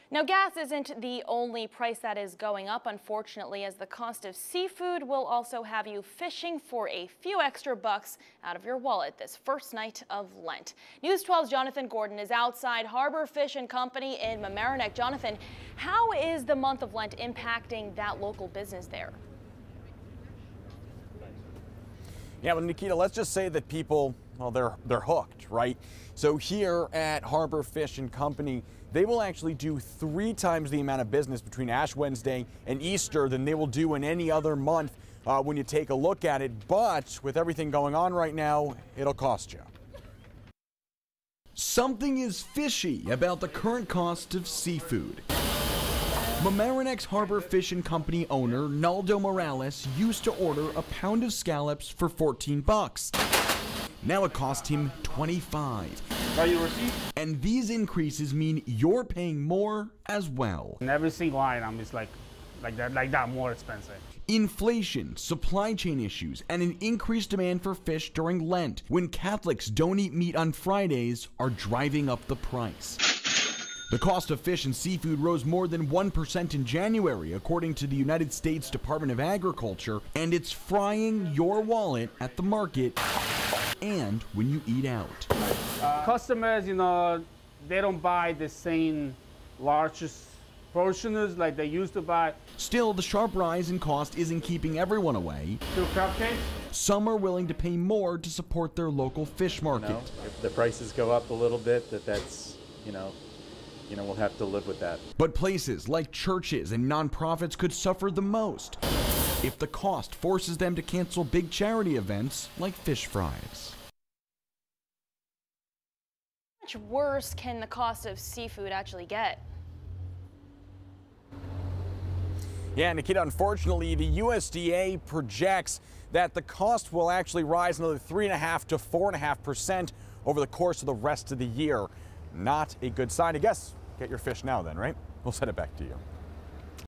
Now, gas isn't the only price that is going up, unfortunately, as the cost of seafood will also have you fishing for a few extra bucks out of your wallet this first night of Lent. News 12's Jonathan Gordon is outside Harbor Fish and Company in Mamaroneck. Jonathan, how is the month of Lent impacting that local business there? Yeah, well, Nikita, let's just say that people, well, they're hooked, right? So here at Harbor Fish and Company, they will actually do 3 times the amount of business between Ash Wednesday and Easter than they will do in any other month when you take a look at it. But with everything going on right now, it'll cost you. Something is fishy about the current cost of seafood. Mamaroneck's Harbor Fish and Company owner, Naldo Morales, used to order a pound of scallops for 14 bucks. Now it cost him 25. Got your receipt? And these increases mean you're paying more as well. And every single item is like that more expensive. Inflation, supply chain issues, and an increased demand for fish during Lent, when Catholics don't eat meat on Fridays, are driving up the price. The cost of fish and seafood rose more than 1% in January, according to the United States Department of Agriculture, and it's frying your wallet at the market and when you eat out. Customers, they don't buy the same largest portions like they used to buy. Still, the sharp rise in cost isn't keeping everyone away. 2 cupcakes? Some are willing to pay more to support their local fish market. If the prices go up a little bit, that's we'll have to live with that. But places like churches and nonprofits could suffer the most if the cost forces them to cancel big charity events like fish fries. How much worse can the cost of seafood actually get? Yeah, Nikita, unfortunately, the USDA projects that the cost will actually rise another 3.5% to 4.5% over the course of the rest of the year. Not a good sign. I guess get your fish now then, right? We'll send it back to you.